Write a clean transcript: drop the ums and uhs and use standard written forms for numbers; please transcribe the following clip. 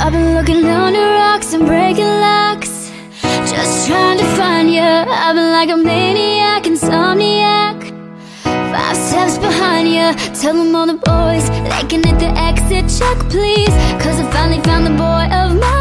I've been looking under rocks and breaking locks, just trying to find you. I've been like a maniac, insomniac, 5 steps behind you. Tell them all the boys they can hit the exit check, please, 'cause I finally found the boy of my